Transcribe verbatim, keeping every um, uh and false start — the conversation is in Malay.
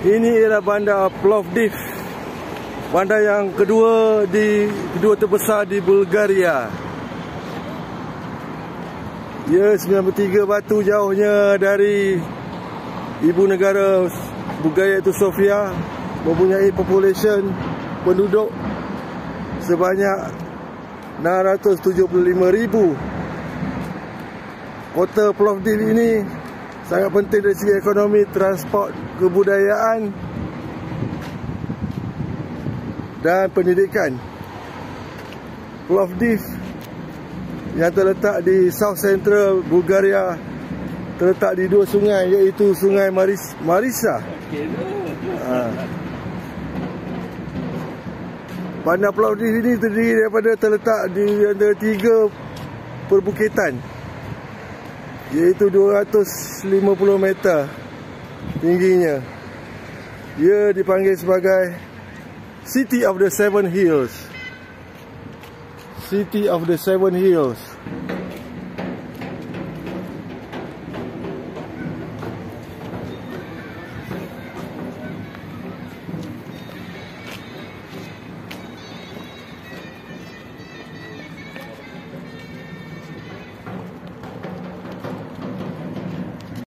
Ini ialah bandar Plovdiv, bandar yang kedua di kedua terbesar di Bulgaria. Ia sembilan puluh tiga batu jauhnya dari ibu negara Bulgaria iaitu Sofia, mempunyai population penduduk sebanyak enam ratus tujuh puluh lima ribu. Kota Plovdiv ini sangat penting dari segi ekonomi, transport, kebudayaan dan pendidikan. Plovdiv yang terletak di South Central Bulgaria terletak di dua sungai, iaitu Sungai Maris, Marisa. Ha. Bandar Plovdiv ini terdiri daripada terletak di antara tiga perbukitan, iaitu dua ratus lima puluh meter tingginya. Ia dipanggil sebagai City of the Seven Hills. City of the Seven Hills.